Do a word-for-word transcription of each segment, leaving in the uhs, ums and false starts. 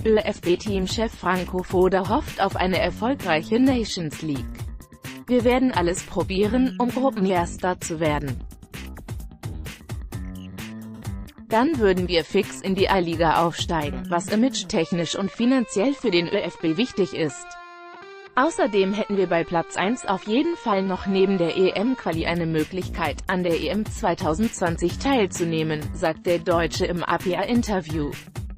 ÖFB-Teamchef Franco Foda hofft auf eine erfolgreiche Nations League. Wir werden alles probieren, um Gruppenerster zu werden. Dann würden wir fix in die A-Liga aufsteigen, was image-technisch und finanziell für den ÖFB wichtig ist. Außerdem hätten wir bei Platz eins auf jeden Fall noch neben der E M-Quali eine Möglichkeit, an der E M zwanzig zwanzig teilzunehmen, sagt der Deutsche im A P A-Interview.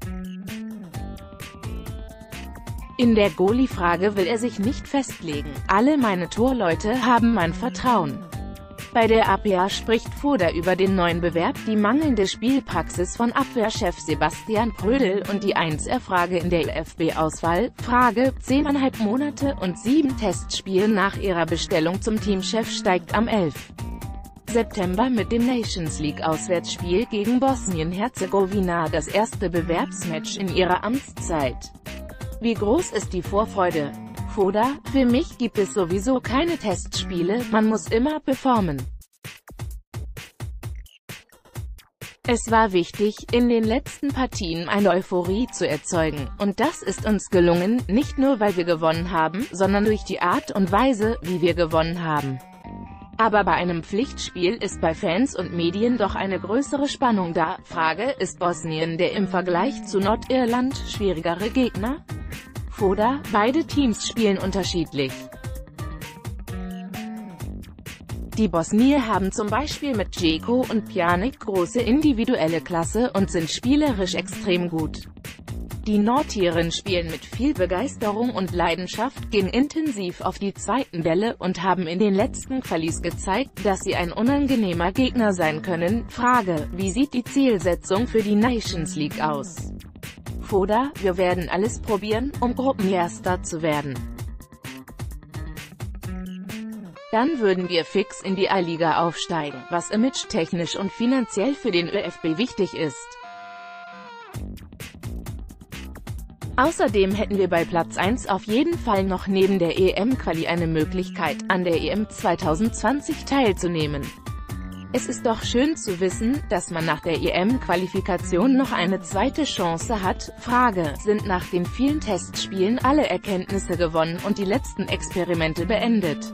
In der Goalie-Frage will er sich nicht festlegen. Alle meine Torleute haben mein Vertrauen. Bei der A P A spricht Foda über den neuen Bewerb, die mangelnde Spielpraxis von Abwehrchef Sebastian Prödl und die eins Er-Frage in der ÖFB-Auswahl. Frage: zehneinhalb Monate und sieben Testspiele nach ihrer Bestellung zum Teamchef steigt am elften September mit dem Nations League-Auswärtsspiel gegen Bosnien-Herzegowina das erste Bewerbsmatch in ihrer Amtszeit. Wie groß ist die Vorfreude? Foda: Für mich gibt es sowieso keine Testspiele, man muss immer performen. Es war wichtig, in den letzten Partien eine Euphorie zu erzeugen, und das ist uns gelungen, nicht nur weil wir gewonnen haben, sondern durch die Art und Weise, wie wir gewonnen haben. Aber bei einem Pflichtspiel ist bei Fans und Medien doch eine größere Spannung da. Frage: Ist Bosnien der im Vergleich zu Nordirland schwierigere Gegner? Foda: Beide Teams spielen unterschiedlich. Die Bosnier haben zum Beispiel mit Djeko und Pjanic große individuelle Klasse und sind spielerisch extrem gut. Die Nordiren spielen mit viel Begeisterung und Leidenschaft, gehen intensiv auf die zweiten Bälle und haben in den letzten Qualis gezeigt, dass sie ein unangenehmer Gegner sein können. Frage: Wie sieht die Zielsetzung für die Nations League aus? Foda: Wir werden alles probieren, um Gruppenerster zu werden. Dann würden wir fix in die A-Liga aufsteigen, was image-technisch und finanziell für den ÖFB wichtig ist. Außerdem hätten wir bei Platz eins auf jeden Fall noch neben der E M-Quali eine Möglichkeit, an der E M zwanzig zwanzig teilzunehmen. Es ist doch schön zu wissen, dass man nach der E M-Qualifikation noch eine zweite Chance hat. Frage: Sind nach den vielen Testspielen alle Erkenntnisse gewonnen und die letzten Experimente beendet?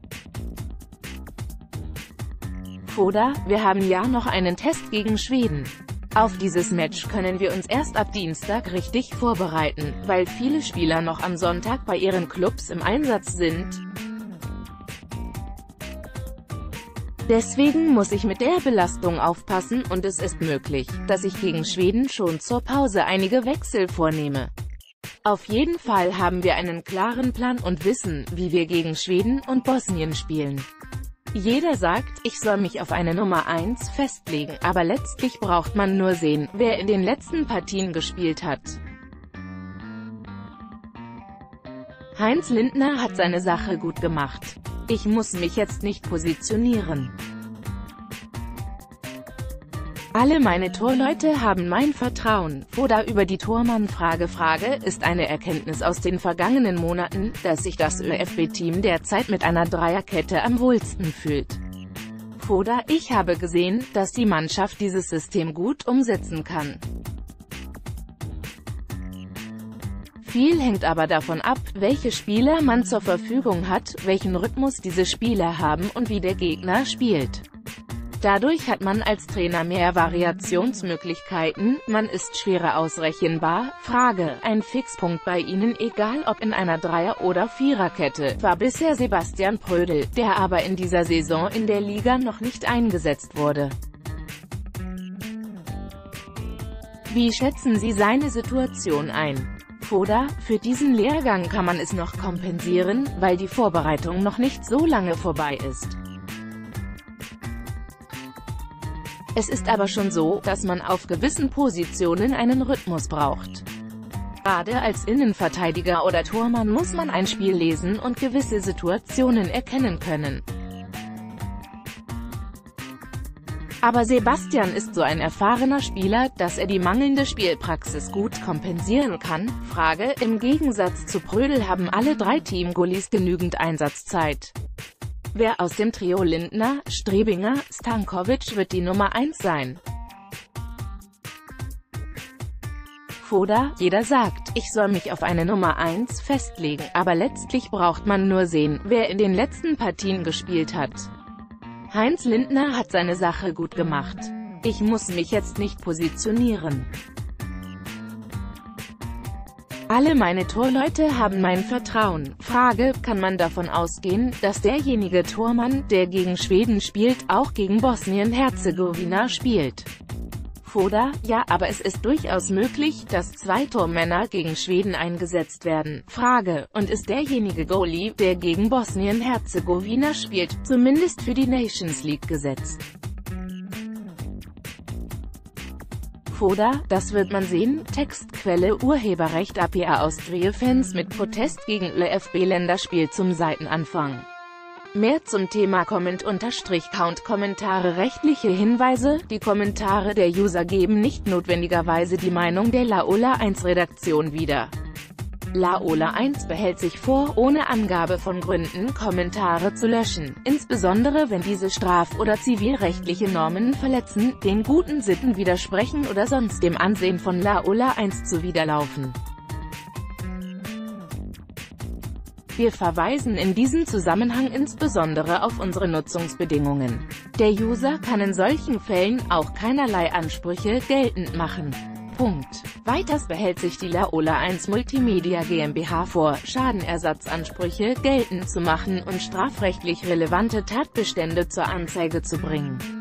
Foda: Wir haben ja noch einen Test gegen Schweden. Auf dieses Match können wir uns erst ab Dienstag richtig vorbereiten, weil viele Spieler noch am Sonntag bei ihren Clubs im Einsatz sind. Deswegen muss ich mit der Belastung aufpassen und es ist möglich, dass ich gegen Schweden schon zur Pause einige Wechsel vornehme. Auf jeden Fall haben wir einen klaren Plan und wissen, wie wir gegen Schweden und Bosnien spielen. Jeder sagt, ich soll mich auf eine Nummer eins festlegen, aber letztlich braucht man nur sehen, wer in den letzten Partien gespielt hat. Heinz Lindner hat seine Sache gut gemacht. Ich muss mich jetzt nicht positionieren. Alle meine Torleute haben mein Vertrauen. Foda über die Tormann-Frage. Frage: Ist eine Erkenntnis aus den vergangenen Monaten, dass sich das ÖFB-Team derzeit mit einer Dreierkette am wohlsten fühlt. Foda: Ich habe gesehen, dass die Mannschaft dieses System gut umsetzen kann. Viel hängt aber davon ab, welche Spieler man zur Verfügung hat, welchen Rhythmus diese Spieler haben und wie der Gegner spielt. Dadurch hat man als Trainer mehr Variationsmöglichkeiten, man ist schwerer ausrechenbar. Frage: Ein Fixpunkt bei Ihnen, egal ob in einer Dreier- oder Viererkette, war bisher Sebastian Prödl, der aber in dieser Saison in der Liga noch nicht eingesetzt wurde. Wie schätzen Sie seine Situation ein? Foda: Für diesen Lehrgang kann man es noch kompensieren, weil die Vorbereitung noch nicht so lange vorbei ist. Es ist aber schon so, dass man auf gewissen Positionen einen Rhythmus braucht. Gerade als Innenverteidiger oder Tormann muss man ein Spiel lesen und gewisse Situationen erkennen können. Aber Sebastian ist so ein erfahrener Spieler, dass er die mangelnde Spielpraxis gut kompensieren kann. Frage: Im Gegensatz zu Prödl haben alle drei Team-Goalies genügend Einsatzzeit. Wer aus dem Trio Lindner, Strebinger, Stankovic wird die Nummer eins sein? Foda, jeder sagt, ich soll mich auf eine Nummer eins festlegen, aber letztlich braucht man nur sehen, wer in den letzten Partien gespielt hat. Heinz Lindner hat seine Sache gut gemacht. Ich muss mich jetzt nicht positionieren. Alle meine Torleute haben mein Vertrauen. Frage, kann man davon ausgehen, dass derjenige Tormann, der gegen Schweden spielt, auch gegen Bosnien-Herzegowina spielt? Foda, ja, aber es ist durchaus möglich, dass zwei Tormänner gegen Schweden eingesetzt werden. Frage, und ist derjenige Goalie, der gegen Bosnien-Herzegowina spielt, zumindest für die Nations League gesetzt? Foda, das wird man sehen. Textquelle Urheberrecht A P A Austria-Fans mit Protest gegen L F B-Länderspiel zum Seitenanfang. Mehr zum Thema Comment-Count Kommentare. Rechtliche Hinweise. Die Kommentare der User geben nicht notwendigerweise die Meinung der Laola eins Redaktion wieder. Laola eins behält sich vor, ohne Angabe von Gründen Kommentare zu löschen, insbesondere wenn diese straf- oder zivilrechtliche Normen verletzen, den guten Sitten widersprechen oder sonst dem Ansehen von Laola eins zuwiderlaufen. Wir verweisen in diesem Zusammenhang insbesondere auf unsere Nutzungsbedingungen. Der User kann in solchen Fällen auch keinerlei Ansprüche geltend machen. Punkt. Weiters behält sich die Laola eins Multimedia GmbH vor, Schadenersatzansprüche geltend zu machen und strafrechtlich relevante Tatbestände zur Anzeige zu bringen.